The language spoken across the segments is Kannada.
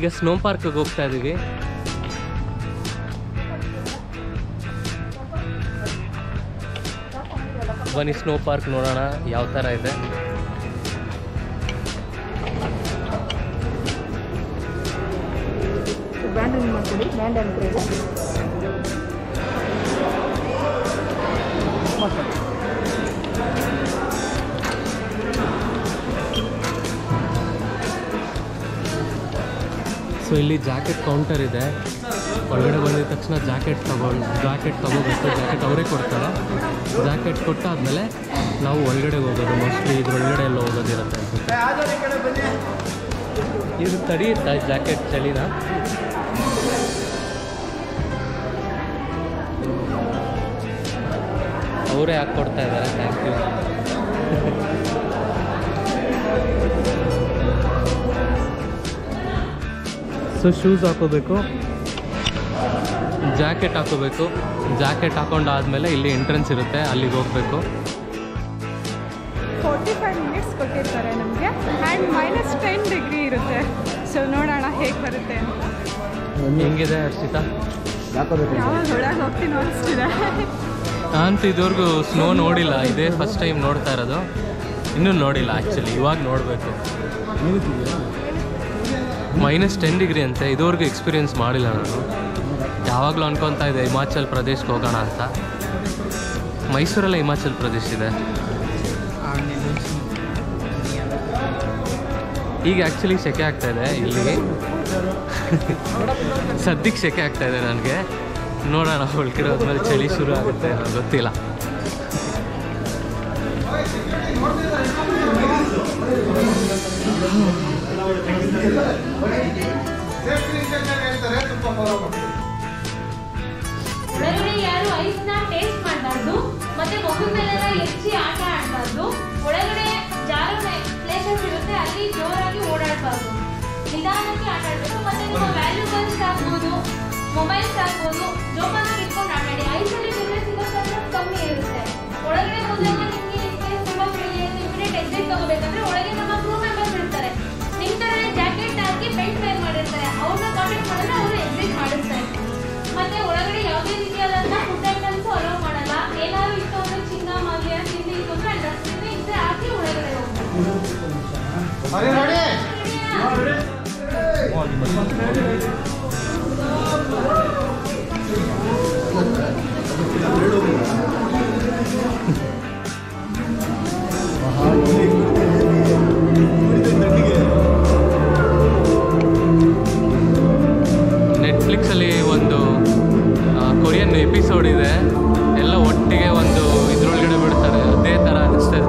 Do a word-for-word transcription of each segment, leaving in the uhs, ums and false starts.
ಈಗ ಸ್ನೋ ಪಾರ್ಕ್ಗೆ ಹೋಗ್ತಾ ಇದ್ದೀವಿ. ಬನ್ನಿ ಸ್ನೋ ಪಾರ್ಕ್ ನೋಡೋಣ ಯಾವ ಥರ ಇದೆ. ಸೊ ಇಲ್ಲಿ ಜಾಕೆಟ್ ಕೌಂಟರ್ ಇದೆ. ಒಳಗಡೆ ಬಂದಿದ ತಕ್ಷಣ ಜಾಕೆಟ್ ತಗೊಂಡು ಜಾಕೆಟ್ ತಗೋಬೇಕು. ಜಾಕೆಟ್ ಅವರೇ ಕೊಡ್ತಾರೆ. ಜಾಕೆಟ್ ಕೊಟ್ಟಾದ್ಮೇಲೆ ನಾವು ಒಳಗಡೆ ಹೋಗೋದು. ಮೋಸ್ಟ್ಲಿ ಇದ್ರೊಳಗಡೆ ಎಲ್ಲ ಹೋಗೋದಿರುತ್ತೆ ಅನ್ಸುತ್ತೆ. ಇದು ತಡೆಯುತ್ತಾ ಜಾಕೆಟ್ ಚಳಿನ? ಅವರೇ ಹಾಕ್ಕೊಡ್ತಾ ಇದ್ದಾರೆ. Thank you. ಸೊ ಶೂಸ್ ಹಾಕೋಬೇಕು, ಜಾಕೆಟ್ ಹಾಕೋಬೇಕು. ಜಾಕೆಟ್ ಹಾಕೊಂಡಾದ್ಮೇಲೆ ಇಲ್ಲಿ ಎಂಟ್ರೆನ್ಸ್ ಇರುತ್ತೆ, ಅಲ್ಲಿಗೆ ಹೋಗಬೇಕು. ಫೋರ್ಟಿ ಫೈವ್ ಮಿನಿಟ್ಸ್ ಕೊಟ್ಟಿರ್ತಾರೆ ನಮಗೆ. ಆ್ಯಂಡ್ ಮೈನಸ್ ಟೆನ್ ಡಿಗ್ರಿ ಇರುತ್ತೆ. ಸೊ ನೋಡೋಣ ಹೇಗೆ ಬರುತ್ತೆ ಅಂತ. ಹೆಂಗಿದೆ ಹರ್ಷಿತಾ? ಯಾವಾಗ ಒಳಗೆ ಹೋಗ್ತೀನಿ ಅನಿಸ್ತಿದೆ. ನಾನಂತೂ ಇದುವರೆಗೂ ಸ್ನೋ ನೋಡಿಲ್ಲ. ಇದೇ ಫಸ್ಟ್ ಟೈಮ್ ನೋಡ್ತಾ ಇರೋದು. ಇನ್ನೂ ನೋಡಿಲ್ಲ ಆ್ಯಕ್ಚುಲಿ, ಇವಾಗ ನೋಡಬೇಕು. ಮೈನಸ್ ಟೆನ್ ಡಿಗ್ರಿ ಅಂತೆ. ಇದುವರೆಗೂ ಎಕ್ಸ್ಪೀರಿಯೆನ್ಸ್ ಮಾಡಿಲ್ಲ ನಾನು. ಯಾವಾಗಲೂ ಅನ್ಕೊತಾ ಇದೆ ಹಿಮಾಚಲ್ ಪ್ರದೇಶಕ್ಕೆ ಹೋಗೋಣ ಅಂತ. ಮೈಸೂರಲ್ಲೇ ಹಿಮಾಚಲ್ ಪ್ರದೇಶ ಇದೆ. ಈಗ ಆ್ಯಕ್ಚುಲಿ ಸೆಕೆ ಆಗ್ತಾಯಿದೆ ಇಲ್ಲಿ. ಸದ್ಯಕ್ಕೆ ಸೆಕೆ ಆಗ್ತಾಯಿದೆ ನನಗೆ. ನೋಡೋಣ ಒಳಗಡೆ ಹೋದ್ಮೇಲೆ ಚಳಿ ಶುರು ಆಗುತ್ತೆ, ನನಗೆ ಗೊತ್ತಿಲ್ಲ. ಒಳಗಡೆ ಯಾರು ಐಸ್ ನ ಟೇಸ್ಟ್ ಮಾಡಬಾರ್ದು, ಮತ್ತೆ ಮಗು ಮೇಲೆಲ್ಲ ಹೆಚ್ಚಿ ಆಟ ಆಡಬಾರ್ದು. ಒಳಗಡೆ ಜಾರೋ ಪ್ಲೇಸಸ್ ಇರುತ್ತೆ, ಅಲ್ಲಿ ಜೋರಾಗಿ ಓಡಾಡಬಾರ್ದು, ನಿಧಾನಕ್ಕೆ ಆಟ ಆಡಬೇಕು. ಮತ್ತೆ ನಿಮ್ಮ ವ್ಯಾಲ್ಯೂಬಲ್ಸ್ ಆಗ್ಬೋದು, ಮೊಬೈಲ್ಸ್ ಆಗ್ಬೋದು, ಜೋಪಾನಾಗಿ ಇಟ್ಕೊಂಡು ಆಟಾಡಿ. ಐಸಲ್ಲಿ ಬೇರೆ ಸಿಗೋ ಚಾನ್ಸಸ್ ಕಮ್ಮಿ ಇರುತ್ತೆ. ಒಳಗಡೆ ಹೋದಾಗ ನಿಮಗೆ ಸ್ಪೇಸ್ ತುಂಬ ಫ್ರೀ ಇದೆ. ಇಮಿಡಿಯೇಟ್ ಎಕ್ಸಿಟ್ ತಗೋಬೇಕಂದ್ರೆ ಒಳಗೆ ನಮ್ಮ ಕ್ರೂ ಮೆಂಬರ್ಸ್ ಇರ್ತಾರೆ. ನಿಮ್ಮ ಥರನೇ ಜಾಕೆಟ್ ಹಾಕಿ ಬೆಲ್ಟ್ ವೇರ್ ಮಾಡಿರ್ತಾರೆ. ಅವ್ರನ್ನ ಕಾಂಟ್ಯಾಕ್ಟ್ ಮಾಡಿದ್ರೆ ಅವರು ಎಕ್ಸಿಟ್ ಮಾಡಿಸ್ತಾರೆ. ಮತ್ತೆ ಒಳಗಡೆ ಯಾವುದೇ ರೀತಿಯಾದಂಥ ಫುಡ್ ಐಟಮ್ಸ್ ಅಲೋ ಮಾಡಲ್ಲ. ಏನಾದ್ರು ಇತ್ತು ಅಂದ್ರೆ ಚಿನ್ನ ಮಾಲ್ಯ ತಿಂಡಿ ಇತ್ತು ಅಂದ್ರೆ ಡಸ್ಟ್ಬಿನ್ ಇದ್ರೆ ಹಾಕಿ ಒಳಗಡೆ ಹೋಗ್ತಾರೆ. ನೆಟ್ಫ್ಲಿಕ್ಸಲ್ಲಿ ಒಂದು ಕೊರಿಯನ್ ಎಪಿಸೋಡ್ ಇದೆ. ಎಲ್ಲ ಒಟ್ಟಿಗೆ ಒಂದು ಇದ್ರೊಳಗಡೆ ಬಿಡ್ತಾರೆ. ಅದೇ ಥರ ಅನಿಸ್ತದೆ.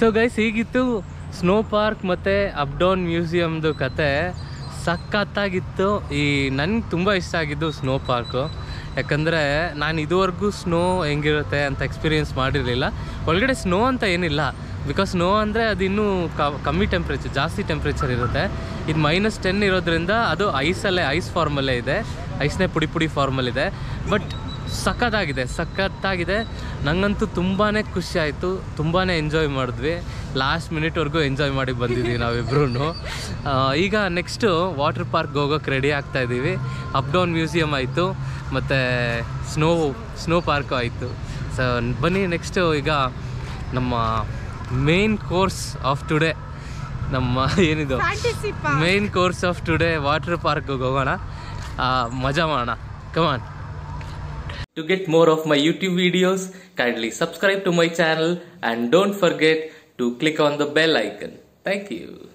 ಸೊ ಗೈಸ್, ಹೀಗಿತ್ತು ಸ್ನೋ ಪಾರ್ಕ್ ಮತ್ತು ಅಪ್ ಡೌನ್ ಮ್ಯೂಸಿಯಮ್ದು ಕತೆ. ಸಖತ್ತಾಗಿತ್ತು. ಈ ನನಗೆ ತುಂಬ ಇಷ್ಟ ಆಗಿದ್ದು ಸ್ನೋ ಪಾರ್ಕು. ಯಾಕಂದರೆ ನಾನು ಇದುವರೆಗೂ ಸ್ನೋ ಹೆಂಗಿರುತ್ತೆ ಅಂತ ಎಕ್ಸ್ಪೀರಿಯೆನ್ಸ್ ಮಾಡಿರಲಿಲ್ಲ. ಒಳಗಡೆ ಸ್ನೋ ಅಂತ ಏನಿಲ್ಲ, ಬಿಕಾಸ್ ಸ್ನೋ ಅಂದರೆ ಅದು ಇನ್ನೂ ಕಮ್ಮಿ ಟೆಂಪ್ರೇಚರ್, ಜಾಸ್ತಿ ಟೆಂಪ್ರೇಚರ್ ಇರುತ್ತೆ. ಇದು ಮೈನಸ್ ಟೆನ್ ಇರೋದ್ರಿಂದ ಅದು ಐಸಲ್ಲೇ, ಐಸ್ ಫಾರ್ಮಲ್ಲೇ ಇದೆ, ಐಸ್ನೇ ಪುಡಿ ಪುಡಿ ಫಾರ್ಮಲ್ಲಿದೆ. ಬಟ್ ಸಖತ್ತಾಗಿದೆ, ಸಖತ್ತಾಗಿದೆ. ನನಗಂತೂ ತುಂಬಾ ಖುಷಿ ಆಯಿತು, ತುಂಬಾ ಎಂಜಾಯ್ ಮಾಡಿದ್ವಿ. ಲಾಸ್ಟ್ ಮಿನಿಟ್ವರೆಗೂ ಎಂಜಾಯ್ ಮಾಡಿ ಬಂದಿದ್ದೀವಿ ನಾವಿಬ್ರೂ. ಈಗ ನೆಕ್ಸ್ಟು ವಾಟರ್ ಪಾರ್ಕ್ಗೆ ಹೋಗೋಕ್ಕೆ ರೆಡಿ ಆಗ್ತಾಯಿದ್ದೀವಿ. ಅಪ್ ಡೌನ್ ಮ್ಯೂಸಿಯಮ್ ಆಯಿತು, ಮತ್ತು ಸ್ನೋ ಸ್ನೋ ಪಾರ್ಕು ಆಯಿತು. ಸೊ ಬನ್ನಿ, ನೆಕ್ಸ್ಟು ಈಗ ನಮ್ಮ ಮೇನ್ ಕೋರ್ಸ್ ಆಫ್ ಟುಡೇ, ನಮ್ಮ ಏನಿದು main course of today water ಪಾರ್ಕ್ಗೆ ಹೋಗೋಣ, ಮಜಾ ಮಾಡೋಣ. ಕಮಾನ್. To get more of my YouTube videos, kindly subscribe to my channel and don't forget to click on the bell icon. Thank you.